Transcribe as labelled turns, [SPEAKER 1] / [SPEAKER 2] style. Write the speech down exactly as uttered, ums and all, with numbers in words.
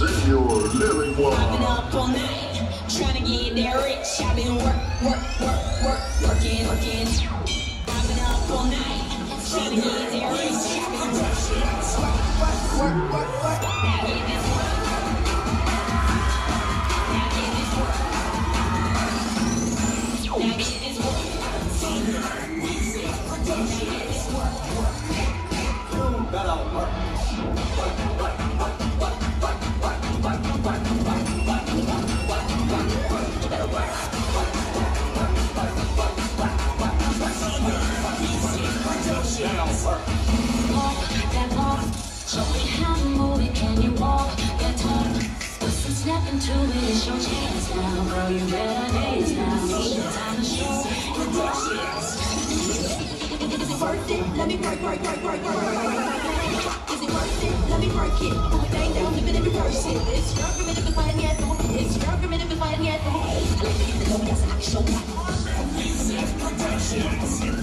[SPEAKER 1] Senor Lily
[SPEAKER 2] I've been up all night, trying to get there rich. I've been work, work, work, work, working, working. I've been up all night, trying to get there rich. I've been work, work, work, work, work. Now get this work. Now get this work. Now get this work. Now get this work. You better work. Work, work, work, work, work, work, work, work, work, work, work, work, work, work. You better work. Work, work, work, work, work, work, work, work, work.
[SPEAKER 3] Walk that walk, show me how to move it. Can you walk that talk? Twist and snap into it. It's your chance now, girl. You better dance now. It's your time to show.
[SPEAKER 2] Is it worth it? Let me work, work, work, work, work, work. Is it worth it? Let me work it. Pull it down, down, flip it and reverse it. It's your primitive if I had yet. It's your primitive if I had yet. I like to get the low gas and I can show back. Music Productions.